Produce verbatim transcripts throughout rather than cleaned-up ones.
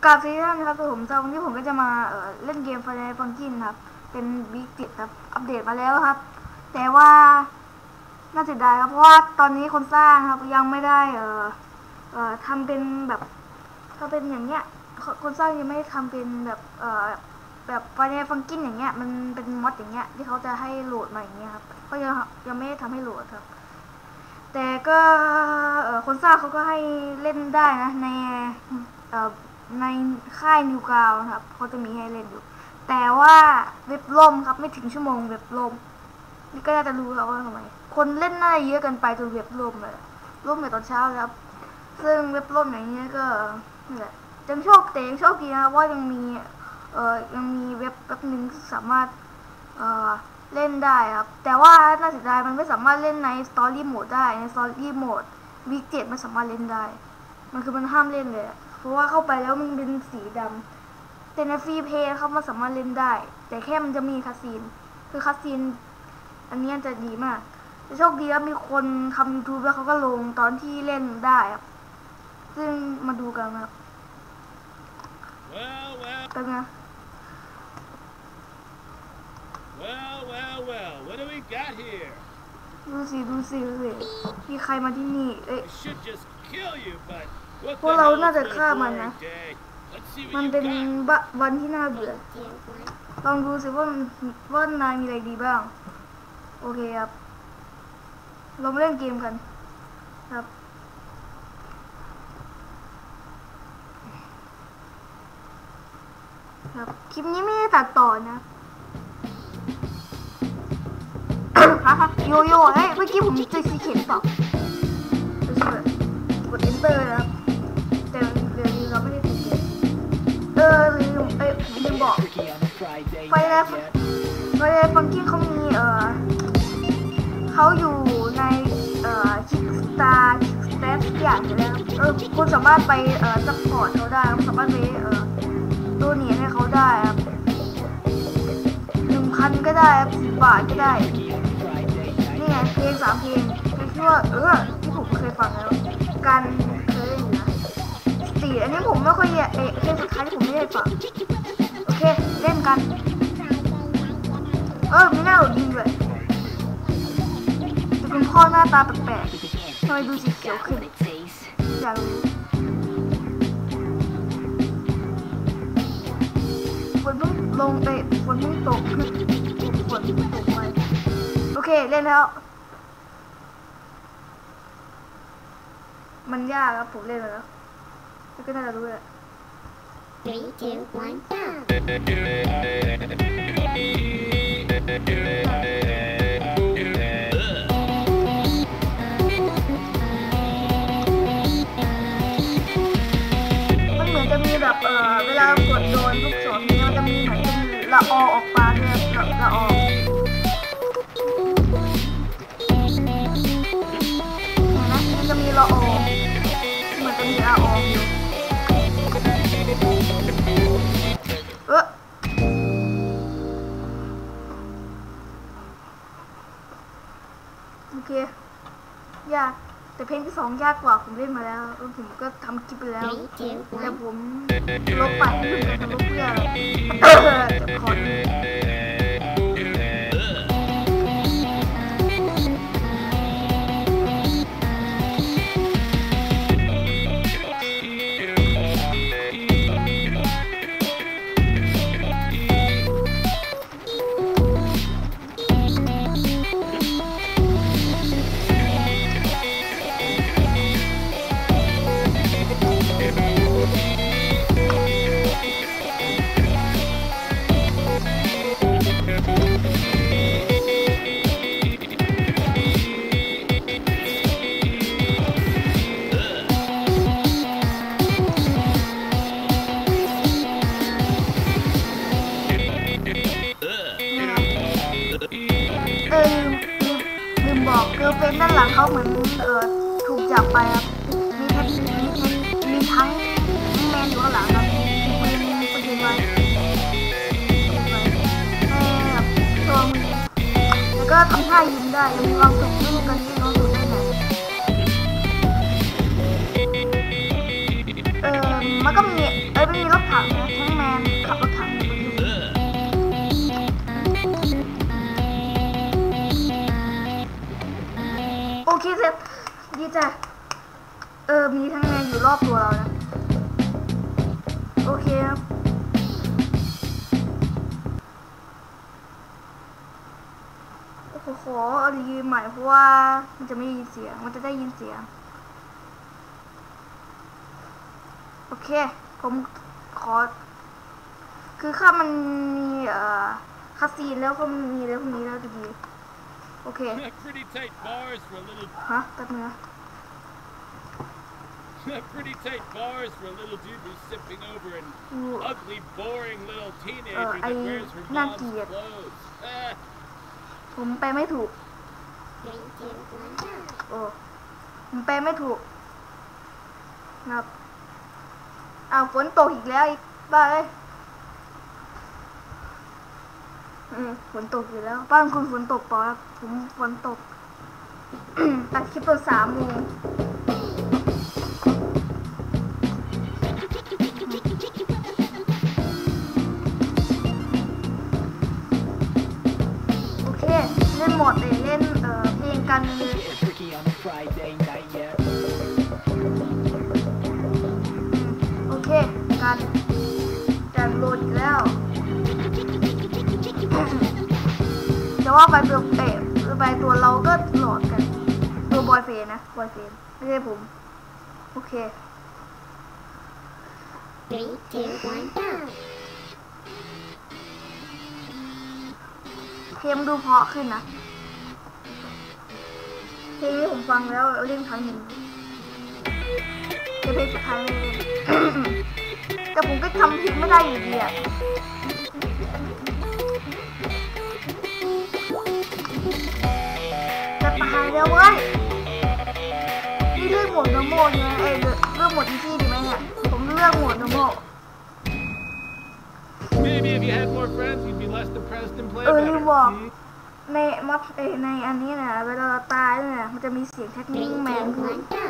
กราบสวัสดีท่านครับผมวันนี้ผมก็จะมาเอ่อเล่นเกมไฟในฟังกินครับเป็นบิ๊กเจ็ดครับอัปเดตมาแล้วครับแต่ว่าน่าเสียดายครับเพราะว่าตอนนี้คนสร้างครับยังไม่ได้เอ่อเอ่อทำเป็นแบบถ้าเป็นอย่างเงี้ยคนสร้างยังไม่ได้ทำเป็นแบบเอ่อแบบไฟในฟังกินอย่างเงี้ยมันเป็นมอดอย่างเงี้ยที่เขาจะให้โหลดมาอย่างเงี้ยครับก็ยังยังไม่ได้ทำให้โหลดครับแต่ก็เอ่อคนสร้างเขาก็ให้เล่นได้นะในเอ่อในค่ายนิวกราวครับเขาจะมีให้เล่นอยู่แต่ว่าเว็บล่มครับไม่ถึงชั่วโมงเว็บล่มนี่ก็น่าจะรู้แล้วว่าทำไมคนเล่นน่าจะเยอะเกินไปจนเว็บล่มเลยล่มในตอนเช้าครับซึ่งเว็บล่มอย่างนี้ก็นี่แหละยังโชคแต่ยังโชคดีนะว่ายังมีเอ่อยังมีเว็บแป๊บนึงสามารถเอ่อเล่นได้ครับแต่ว่าน่าเสียดายมันไม่สามารถเล่นในสตอรี่โหมดได้ในสตอรี่โหมดวีคเจ็ดไม่สามารถเล่นได้มันคือมันห้ามเล่นเลยเพราะว่าเข้าไปแล้วมันเป็นสีดำแต่ในฟรีเพย์เขามันสามารถเล่นได้แต่แค่มันจะมีคาซีนคือคาซีนอันนี้จะดีมากโชคดีแล้วมีคนทำ ยูทูบ แล้วเขาก็ลงตอนที่เล่นได้ครับซึ่งมาดูกันครับเป็นไง Well, well, well, what do we got here? ดูสิดูสิดูสิมีใครมาที่นี่เอ๊ะ I should just kill you, but what พวก the เรา hell น่า is จะ been a ฆ่ามัน boring นะ day? Let's see มัน what เป็น you got. บะวันที่น่าเบื่อลองดูสิว่ามันว่านายมีอะไรดีบ้างโอเคครับเรามาเล่นเกมกันครับครับคลิปนี้ไม่ได้ตัดต่อนะฮะโยโย่เฮ้ยเมื่อกี้ผมเจอซีเข็มเปล่าดูสิเลยกด enter นะครับแต่เดี๋ยวนี้เราไม่ได้ติดเกมเออลืมเอ้ยผมลืมบอกไฟแลบไฟแลบฟังกิ้งเขามีเอ่อเขาอยู่ในเอ่อคิกสตาร์คิกสแตทอย่างอยู่แล้วเออคุณสามารถไปเอ่อซัพพอร์ตเขาได้คุณสามารถไปเอ่อตัวเนียให้เขาได้ครับหนึ่งพันก็ได้ครับสิบบาทก็ได้นี่ไงเพลงสามเพลงเพลงที่ว่าเออที่ผมเคยฟังแล้วการเคยเล่นอยู่นะสีอันนี้ผมไม่ค่อยเอะเพลงสุดท้ายที่ผมไม่ได้ฟังโอเคเล่นกันเออไม่น่าหลุดดีเลยแต่คุณพ่อหน้าตาแปลกๆทำไมดูสีเขียวขึ้นอยากรู้ฝนเพิ่งลงไปฝนเพิ่งตกฝนเพิ่งตกไปโอเคเล่นแล้วมันยากครับผมเล่นมาแล้วก็น่าจะรู้แหละ three, two, one, go! มันเหมือนจะมีแบบเออเวลากดโดนลูกศรนี้มันจะมีเหมือนเป็นละอออกมาด้วยละละออเห็นไหมมันจะมีละออเหมือนจะมีละอออยู่เออโอเคยากแต่เพลงที่สองยากกว่าผมเล่นมาแล้วแล้วผมก็ทำคลิปไปแล้ว three, two, แต่ one. ผมลบไปเพื่อจะลบเพื่อจะขอเออลืมลืมบอกเกิร์ลเฟนด้านหลังเขาเหมือนเออถูกจับไปครับมีแท็กมีแท็กมีทั้งแมนอยู่ข้างหลังครับปืนปืนไว้ไว้ให้แบบตัวมือแล้วก็ทำท่ายิ้มได้ยังมีความสุขเล่นกันที่น้องสุดได้ไหนเออมัแล้วก็มีเอ้ยไม่มีรถถังนะแทงแมนขับรถถังอยู่บนนี้โอเคเสร็จดีจ้ะเออมีแทงแมนอยู่รอบตัวเรานะโอเคครับโอ้โหขอเอาดีใหม่เพราะว่ามันจะไม่ได้ยินเสียงมันจะได้ยินเสียงโอเคผมขอคือข้ามันมีเอ่อคาซีนแล้วก็มีแล้วพวกนี้แล้วดีๆโอเค Pretty tight bars for a little. ฮะตัดเนื้อ Pretty tight bars for a little dude who's sipping over an Ooh. ugly, boring little teenager Uh, that I- wears her not mom's yet. clothes. Ah. ผมไปไม่ถูก Three, two, one, go. โอ้ผมไปไม่ถูกครับอ้าวฝนตกอีกแล้วอีกบ้าเอ้ยอืมฝนตกอยู่แล้วบ้านคุณฝนตกเปล่าครับผมฝนตก ตัดคลิปตอนสามโมงโอเคเล่นโหมดเลยเล่นเอ่อเพลงกัน Tricky on a Friday night, yeah. โอเคกันกันโหลดอีกแล้วจะว่าไปตัวเตะไปตัวเราก็โหลดกันตัวบอยเฟนนะบอยเฟนไม่ใช่ผมโอเค Three, two, one, go. เพลงดูเพราะขึ้นนะเพลงนี้ผมฟังแล้วเล่นครั้งหนึ่งจะเพลงสุดท้ายไม่เล่น แต่ผมก็ทำผิดไม่ได้อยู่ดีอ่ะจะตายแล้วเว้ยนี่เลือกโหมดโนโมใช่ไหมเอ้ยเลือกโหมดอีซี่ดีไหมเนี่ยผมเลือกโหมดโนโม Maybe if you had more friends, you'd be less depressed and play เออ better. ลืมบอก Hmm? ในมัดในอันนี้นะเวลาเราตายเนี่ยมันจะมีเสียงเทคนิค Three, แมน two, พูด one, go.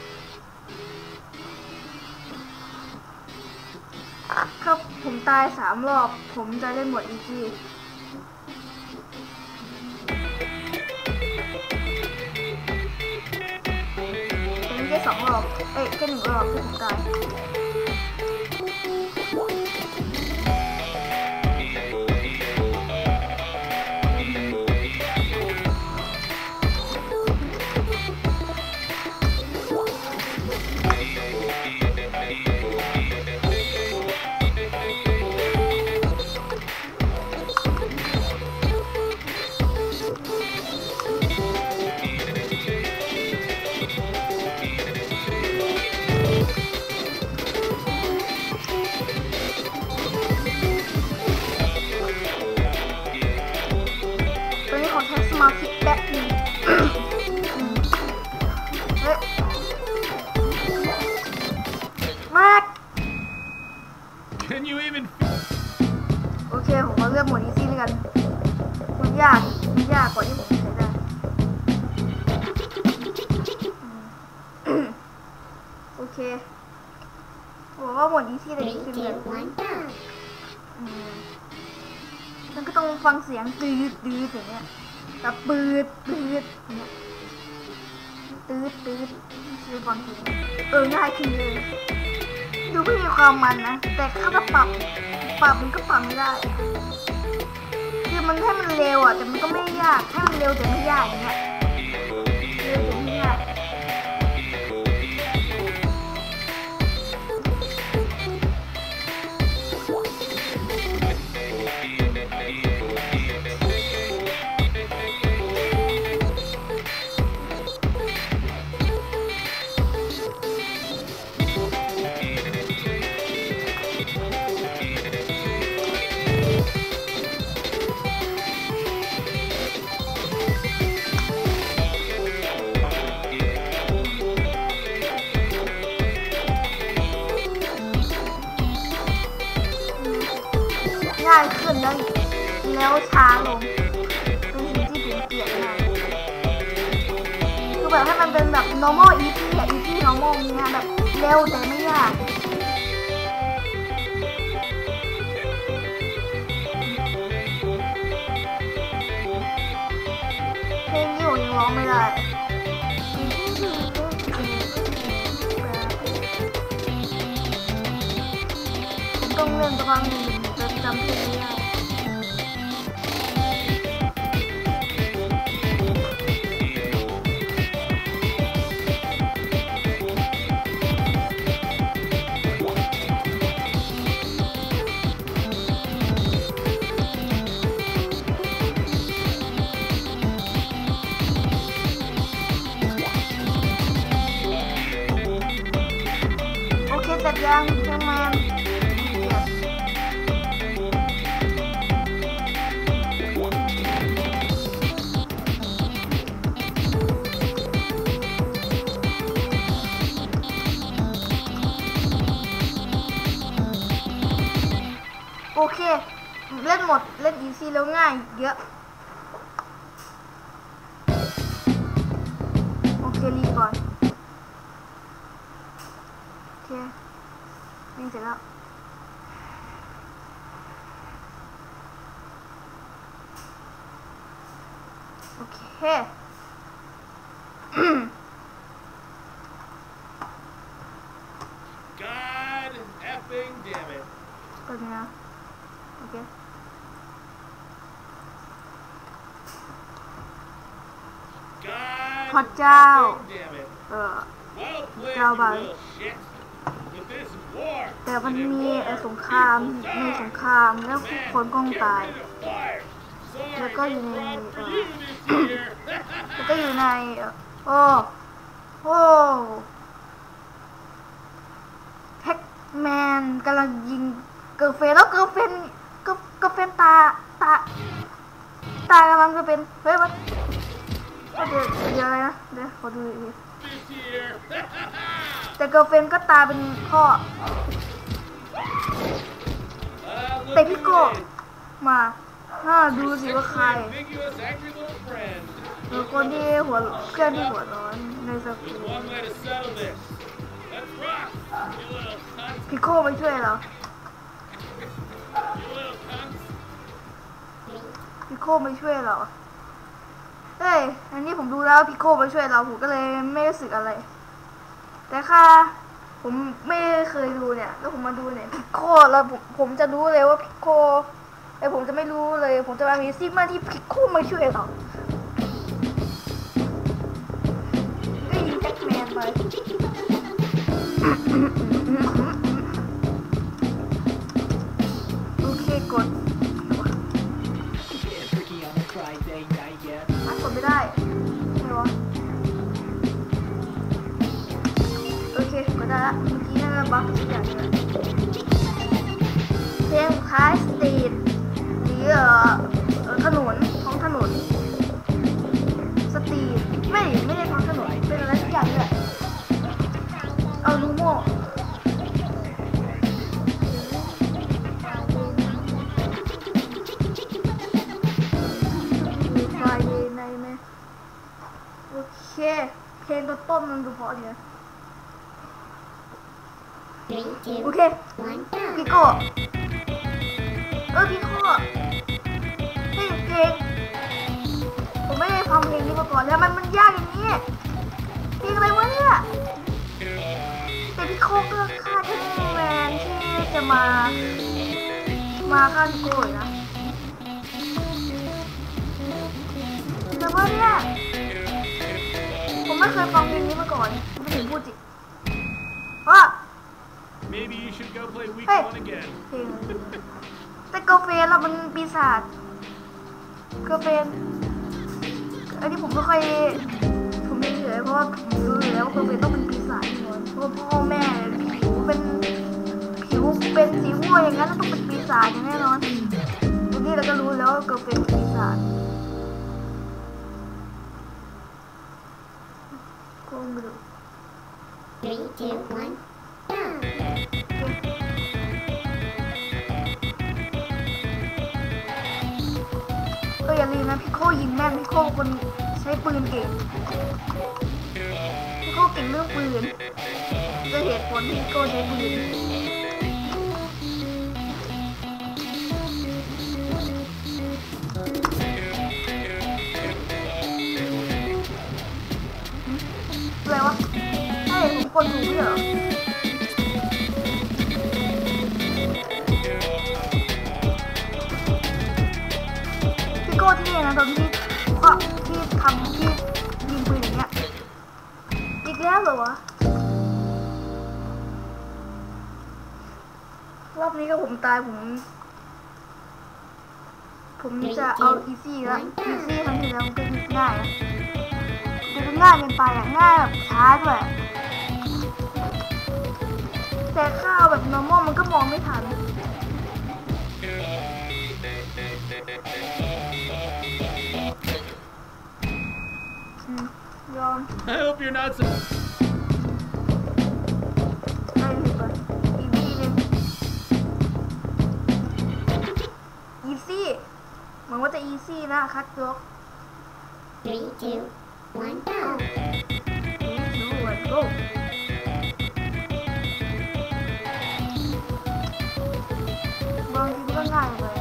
ครับผมตายสามรอบผมจะเล่นหมดอีซี่เป็นแค่สองรอบเอ้ยแค่หนึ่งรอบที่ผมตายตอนนี้ขอใช้สมาธิแป๊บนึงเฮ้ยมาก Can you even? โอเคผมมาเลือกโหมดอีซี่เลยกันมันยากมันยากกว่าที่ผมใช้ได้อืมโอเคบอกว่าโหมดอีซี่แต่ดี Three, ขึ้นเลย two, one, go. อืมมันก็ต้องฟังเสียงตืดตืดอย่างเงี้ยแบบปืดปืดอย่างเงี้ยตืดตืดคือฟังเสียงเออง่ายขึ้นเลยดูไม่มีความมันนะแต่ถ้าจะปรับปรับมันก็ปรับไม่ได้คือมันให้มันเร็วอ่ะแต่มันก็ไม่ยากให้มันเร็วแต่ไม่ยากอย่างเงี้ยเร็วแต่ไม่ยากง่ายขึ้นแล้วแล้วช้าลงเป็นสิ่งที่ผมเกลียดมากคือแบบให้มันเป็นแบบ normal easy อะ easy normal เนี้ยแบบเร็วแต่ไม่ยากร้องไม่ได้ผมต้องเล่นสักครั้งหนึ่งจะจำเพลงไม่ได้เสร็จยังเชียงแมนโอเคเล่นหมดเล่นอีซี่แล้วง่ายเยอะโอเครีก่อนโอเควิ่งเสร็จแล้วโอเค God effing damn it ก็นี้นะโอเค God พระเจ้า effing damn it เออ Well played, เจ้า you ไป little shit. With this war, แต่มัน and it มี war, เอ่อสงคราม people ใน die. สงครามแล้วผู้คนก็ Man, ตาย get rid of fire. Sorry, แล้วก็อยู่ no ใน problem เอ่ for อ you this year. แล้วก็อยู่ในเอ่อโอ้โอ้แท็กแมนกำลังยิงเกิร์ลเฟนแล้วเกิร์ลเฟนเกิร์ลเกิร์ลเฟนตาตาตากำลังจะเป็นเฮ้ยมันเดี๋ยวเดี๋ยวอะไรนะเดี๋ยวขอดูอีก This year. แต่เกิร์ลเฟนก็ตายเป็นพ่อ Uh, look แต่พี่ who โก้ it is. มาฮ่าดูสิว่าใคร Ambiguous, angry little friend. หรือคนที่หัวเพื่อนที่หัวร้อนในสกุล There's one way to settle this. Let's rock, you little cunt. พี่โก้ไปช่วยเรา You little cunts. พี่โก้ไปช่วยเราเฮ้ยอันนี้ผมดูแล้วพี่โก้ไปช่วยเราผมก็เลยไม่รู้สึกอะไร แต่ค่ะผมไม่เคยดูเนี่ยแล้วผมมาดูเนี่ยพี่โก้แล้วผมผมจะรู้เลยว่าพี่โก้ไอผมจะไม่รู้เลยผมจะมามีซิมมาที่พี่โก้มาช่วยเราก็ยิงแจ็คแมนไปโอเคกด Getting freaky on a Friday night yet. มันกดไม่ได้ใช่วะโอเคกดได้ละเมื่อกี้น่าจะบั๊กสักอย่างนึงเพลงคล้ายสตรีทหรือเอ่อเอ่อถนนท้องถนนสตรีทไม่ไม่ได้ท้องถนนเป็นอะไรสักอย่างเลยเอาลูโม่ไฟเดย์ในไหมโอเคเพลงต้นต้นมันดูเพราะดีนะ Three, two, โอเค one, go. พี่โก้เออพี่โก้เฮ้ยเพลงผมไม่ได้ฟังเพลงนี้มาก่อนแล้วมันมันยากอย่างนี้เพลงอะไรวะเนี่ยแต่พี่โก้ก็ฆ่าแท็กแมนที่จะมามาฆ่าพี่โก้นะแต่ว่าเนี่ยผมไม่เคยฟังเพลงนี้มาก่อนไม่ถึงพูดจิว่า Maybe you should go play week Hey. one again. เพลงแต่กาแฟเรามันปีศาจกาแฟอันนี้ผมไม่ค่อยผมไม่เฉยเพราะว่าผมรู้อยู่แล้วว่ากาแฟต้องเป็นปีศาจแน่นอนเพราะว่าพ่อแม่ผิวเป็นผิวเป็นสีม่วงอย่างนั้นต้องเป็นปีศาจอย่างแน่นอนทีนี้เราก็รู้แล้วว่ากาแฟเป็นปีศาจโกงไปดู Three, two, one, go. ก็อย่าลืมนะพี่โก้ยิงแม่นพี่โก้คนใช้ปืนเก่งพี่โก้เก่งเรื่องปืนด้วยเหตุผลที่พี่โก้ใช้ปืนดถูกไม่เหรอพี่โก้ที่นี่นะตอนที่เพราะที่ทำที่ยิงปืนอย่างเงี้ยอีกแล้วเหรอวะรอบนี้ก็ผมตายผมผมจะเอาอีซี่ละอีซี่ครั้งที่แล้วมันก็ง่ายนะแต่ก็ง่ายเกินไปอ่ะง่ายแบบช้าด้วยแต่ข้าวแบบ normal มันก็มองไม่ทันยอม I hope you're not so. ได้เลยปะอีซี่เลยอีซี่เหมือนว่าจะอีซี่นะคัดยก Three, two, one, go. อีซี่วันโกบางทีก็ง่ายเลย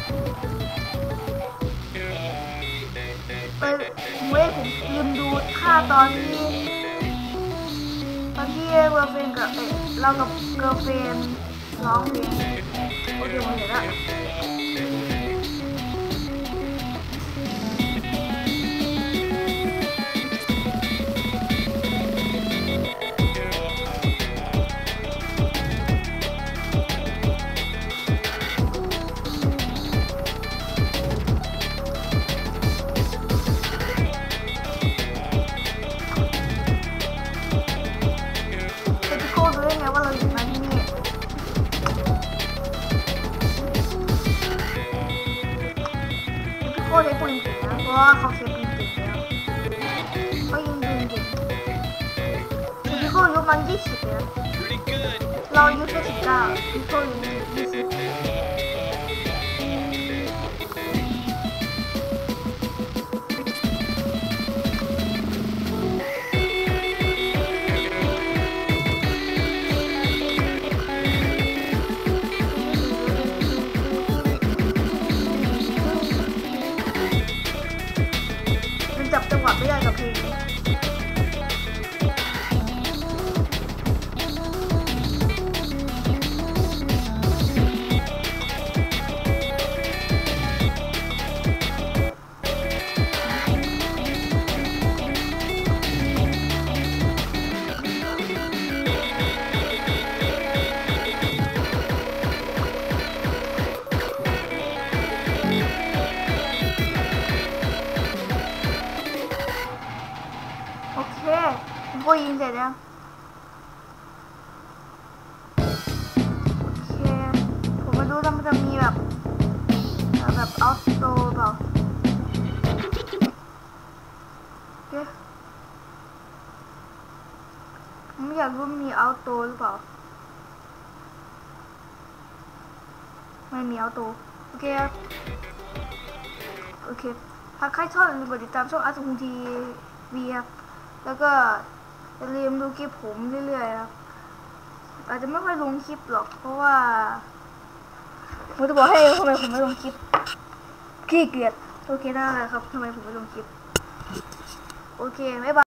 เออเว้ยผมลืมดูท่าตอนที่ตอนที่เวอร์เฟนกับเอ๊ะเรากับเกิร์ลเฟนร้องเพลงโอเคผมเห็นละโคตรได้ปืนเก่งนะเพราะว่าเขาเก็บปืนเก่งแล้วเขายิงปืนเก่งพี่โคยุมันยี่สิบแล้ว Pretty good. เราอายุแค่สิบเก้าพี่โคยุยี่สิบจับจังหวะไม่ได้กับเพลงโอเคผมก็ยิงเสร็จแล้วโอเคผมมาดูถ้ามันจะมีแบบแบบออฟโตเปล่าโอเคผมไม่อยากรู้มีออโตหรือเปล่าไม่มีออโตโอเคโอเคถ้าใครชอบอย่าลืมกดติดตามช่องอาร์ตคุงทีวีครับแล้วก็อย่าลืมดูคลิปผมเรื่อยๆครับอาจจะไม่ค่อยลงคลิปหรอกเพราะว่าผมจะบอกให้ทำไมผมไม่ลงคลิปขี้เกียจโอเคได้เลยครับทำไมผมไม่ลงคลิปโอเคบ๊ายบาย